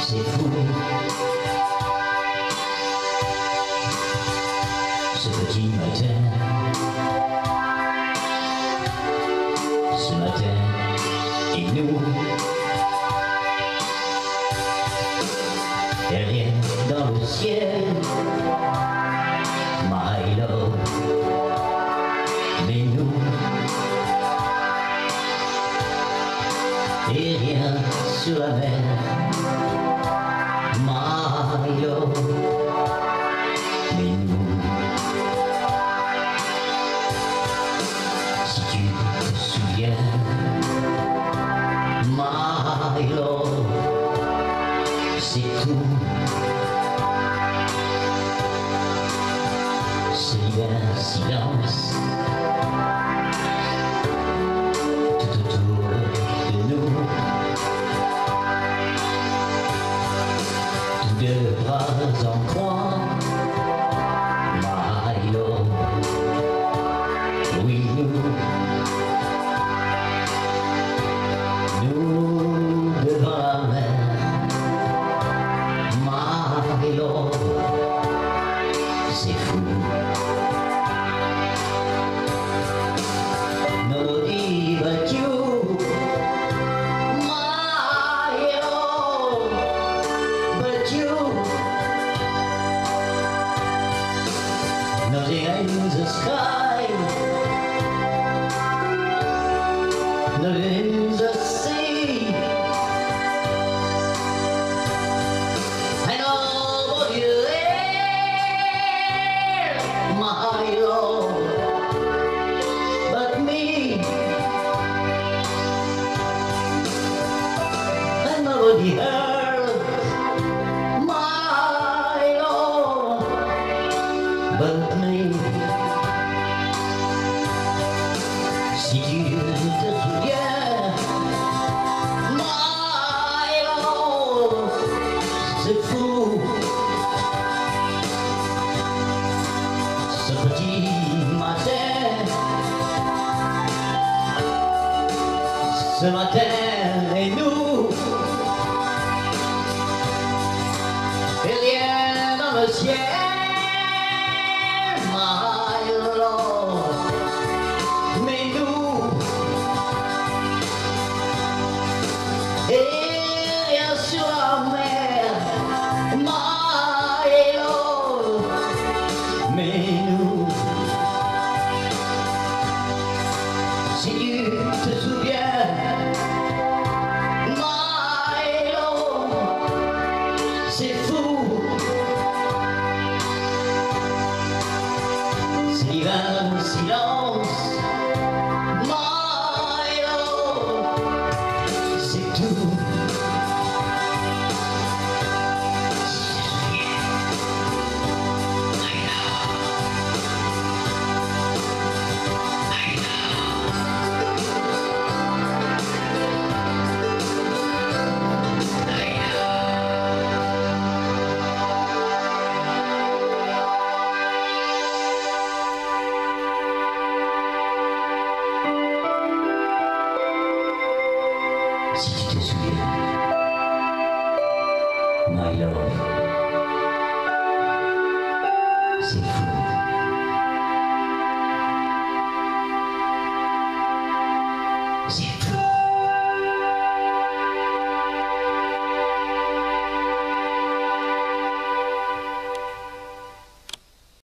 c'est fou. Ce petit matin, ce matin, et nous, et rien dans le ciel, my love, mais nous, et rien sur la mer, my love, mais nous. Si tu te souviens, my love, c'est tout. C'est un silence tout autour de nous. Tous deux bras en croix, my love, oui nous devant la mer, my love, c'est fou. Nobody but you, my love, but you. Nothing in the sky, nothing in the sea. I know what you are, my love, but me. And nobody heard, my love, but me. Si tu te souviens, my love, c'est fou. Ce petit matin, ce matin et nous, et rien dans le ciel, my love, mais nous, et rien sur la mer, my love, mais nous. Si tu te souviens, my love, c'est fou. C'est l'hiver, silence, my love, c'est tout. Si tu te souviens, my love.